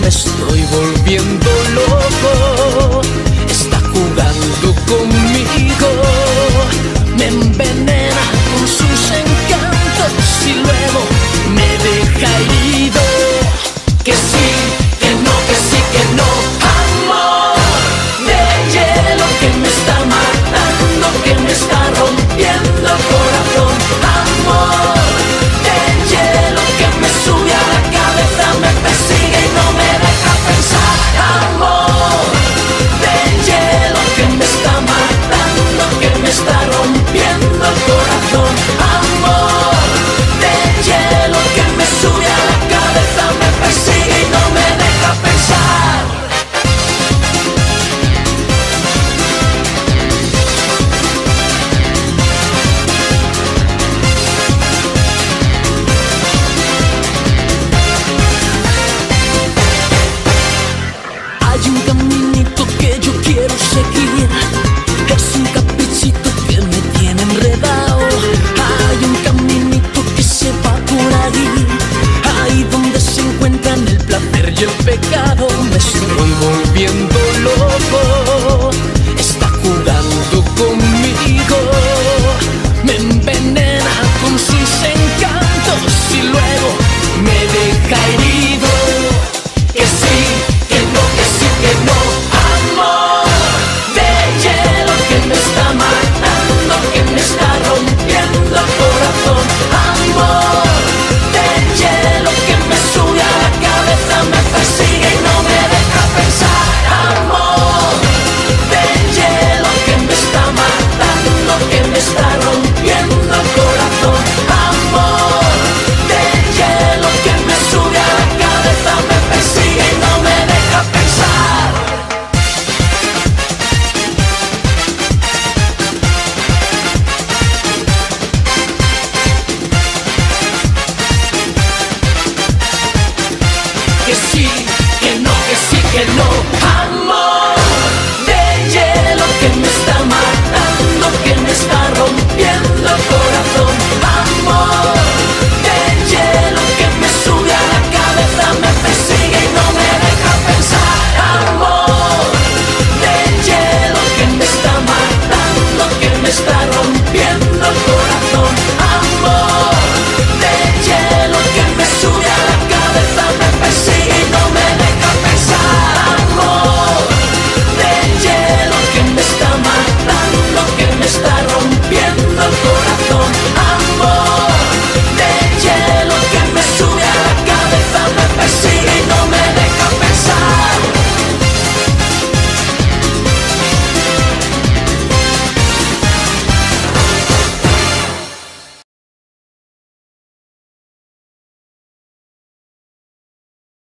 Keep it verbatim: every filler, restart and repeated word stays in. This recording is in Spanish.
me estoy volviendo loco. Está jugando conmigo, me envenena con sus encantos y luego me deja herido. Que sí, que no, que sí, que no. Amor de hielo que me está matando, que me está rompiendo el corazón. Amor de hielo que me sube a la cabeza, me persigue y no me deja pensar. Amor de hielo que me está matando, que me está rompiendo el corazón. Amor de hielo que me sube a la cabeza, me persigue y no me deja pensar. Hay un caminito que yo quiero seguir, es un caprichito que me tiene enredado. Hay un caminito que se va por ahí, ahí donde se encuentran el placer y el pecado. Me estoy volviendo loco, está jugando conmigo, me envenena con sus encantos y luego me deja herido. Que sí, que no, que sí, que no. Amor de hielo que me está matando, que me está rompiendo el corazón. Amor de hielo que me sube a la cabeza, me persigue y no me deja pensar. Amor de hielo que me está matando, que me está rompiendo el corazón. Amor de hielo que me sube a la cabeza, me persigue y no me deja pensar. Que sí, que no, que sí, que no.